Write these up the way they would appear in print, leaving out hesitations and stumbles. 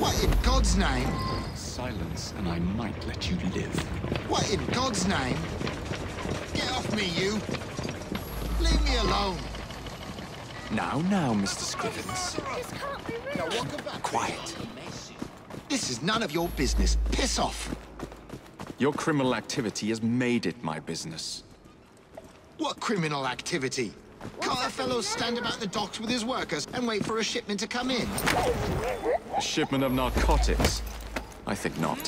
What in God's name? Silence, and I might let you live. What in God's name? Get off me, you! Leave me alone! Now, Mr. Scrivens. This can't be real. Now walk about. Quiet. This is none of your business. Piss off! Your criminal activity has made it my business. What criminal activity? Can't a fellow stand about the docks with his workers and wait for a shipment to come in? A shipment of narcotics? I think not.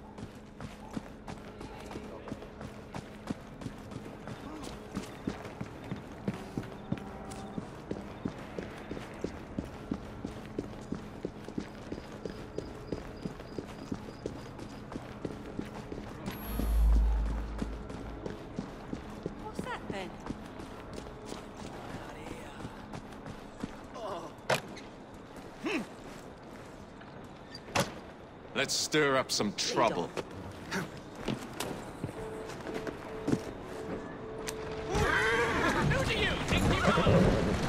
What's that then? Let's stir up some trouble. Who do you think you are?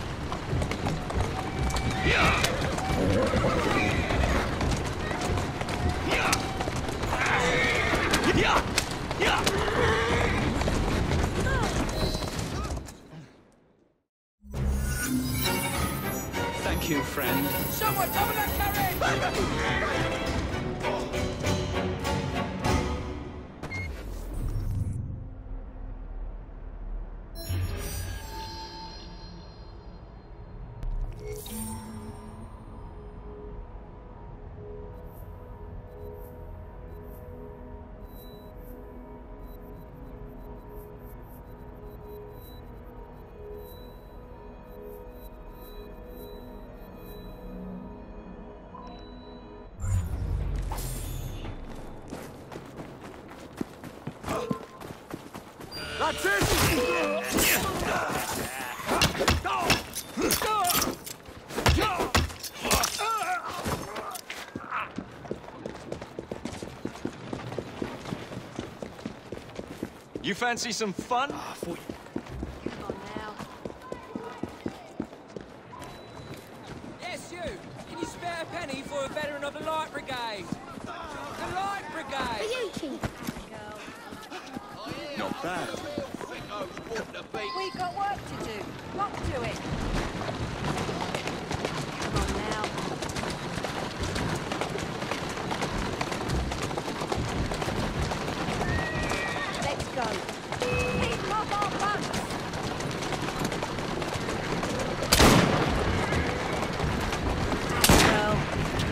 Thank you, friend. Someone double that carriage! That's it! You fancy some fun? Come on now. Yes, you! Can you spare a penny for a veteran of the Light Brigade? The Light For Brigade! you, Chief. Not bad. We got work to do. Lock to it. Come on now. Let's go. Keep them off our butts. Girl.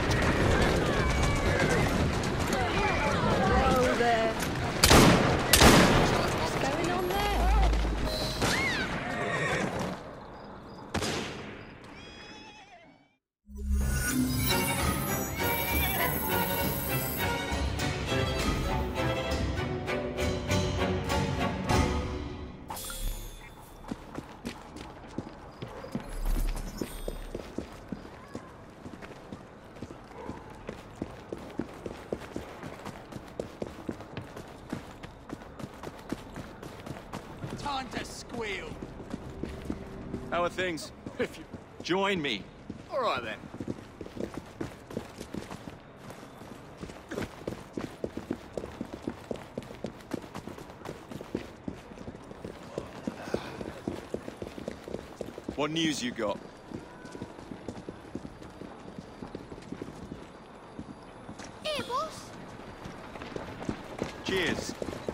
Whoa there. What's going on there? Time to squeal! How are things? If you join me. All right, then. What news you got? Here, boss. Cheers.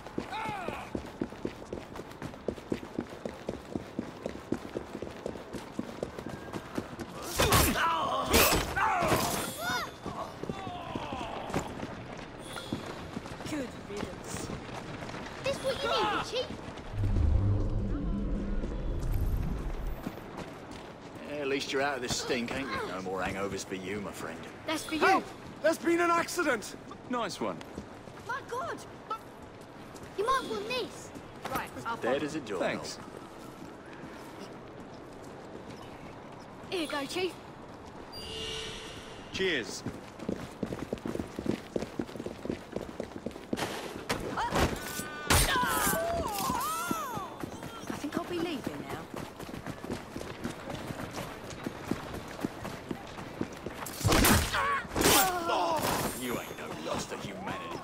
Good riddance. This what you needed, Chief? Yeah, at least you're out of this stink, ain't you? No more hangovers for you, my friend. That's for you. Help! There's been an accident! Nice one. My God! You might want this. Right, I'll Dead as a doorknob. Thanks. Here you go, Chief. Cheers. I think I'll be leaving now. You ain't no loss to humanity.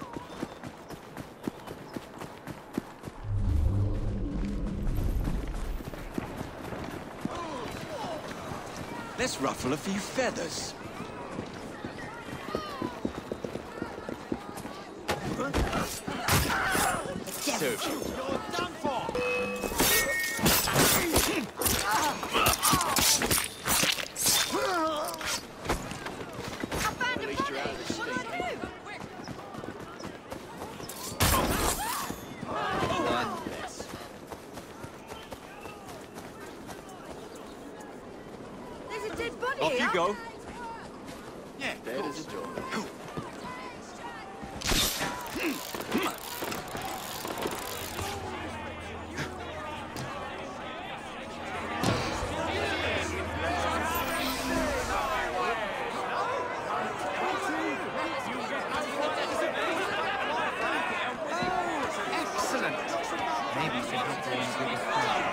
Let's ruffle a few feathers. Serves you. You're done for! I found At a least you're out bunny. of this What stink, do I ain't do? One less. There's a dead bunny Off here. you go. Yeah, Dead as a door. excellent. Maybe you should have to give us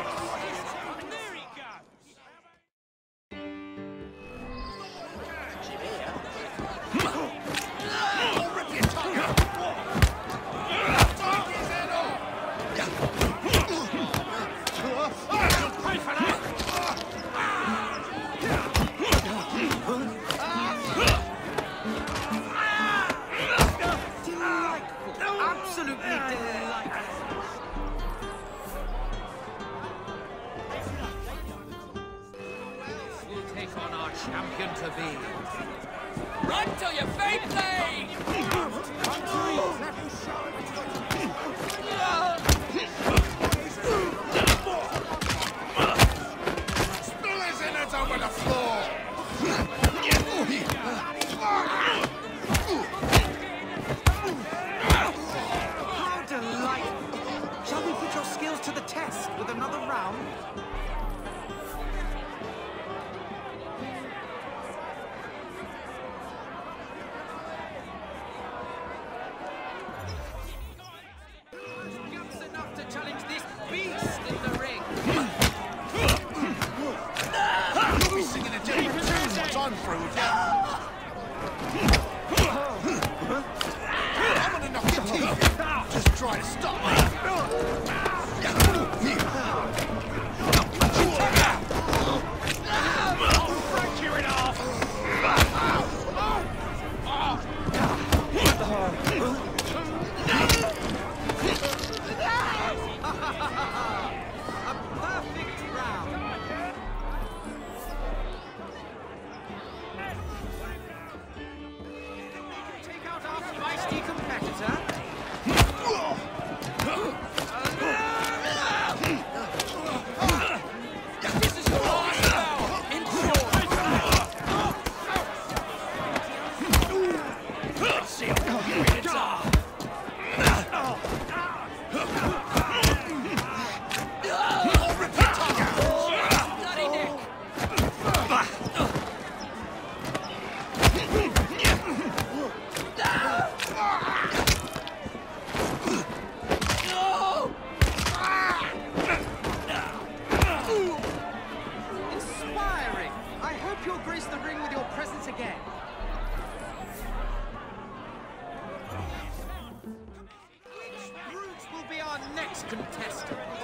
delightful. Absolutely delightful. We'll take on our champion to be. Run till your feet bleed! Spill his innards over the floor! How delightful! Shall we put your skills to the test with another round? Guts enough to challenge this beast in the ring. You'll be singing a different tune once I'm through with you. I'm gonna knock your teeth in. Just try to stop me. Fracture it off! A perfect round. Take out our feisty competitor. This is your last bout! Let's see how good it are. Bloody neck! Inspiring. I hope you'll grace the ring with your presence again. Which brute will be our next contestant?